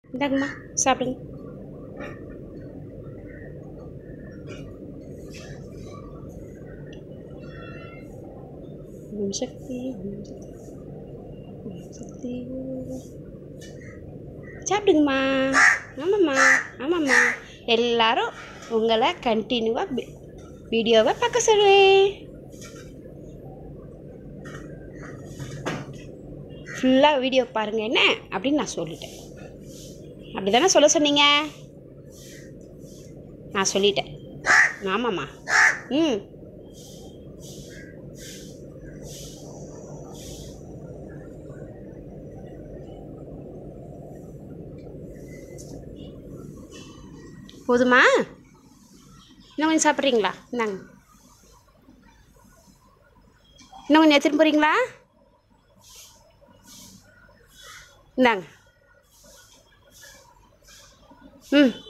இந்தாங்கம்மா சாப்பிடுங்க. சக்தி சக்தி சாப்பிடுங்கம்மா. ஆமாம்மா ஆமாம்மா. எல்லாரும் உங்களை கண்டினியூவாக வீடியோவை பார்க்க சொல்லுவேன். ஃபுல்லாக வீடியோ பாருங்கள் என்ன அப்படின்னு நான் சொல்லிட்டேன். அப்படி தானே சொல்ல சொன்னீங்க? நான் சொல்லிட்டேன். ஆமாம்மா. ம் போதுமா? இன்னும் கொஞ்சம் சாப்பிட்றீங்களா? இந்தாங்க. இன்னும் கொஞ்சம் எடுத்துகிட்டு போகிறீங்களா? இந்தாங்க. ம்